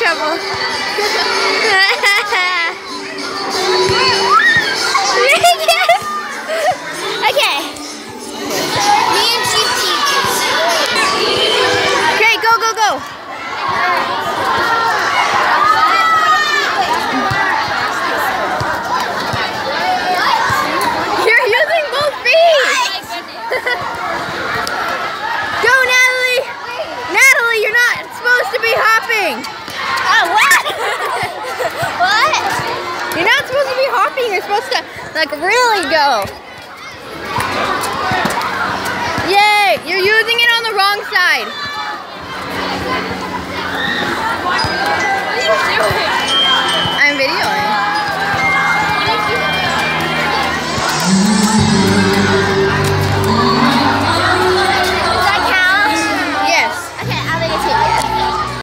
trouble. Okay. Me and Chief teaches. Okay, go, go, go. You're using both feet. Go, Natalie. Natalie, you're not supposed to be hopping. Oh, what? What? You're not supposed to be hopping. You're supposed to, like, really go. Yay! You're using it on the wrong side.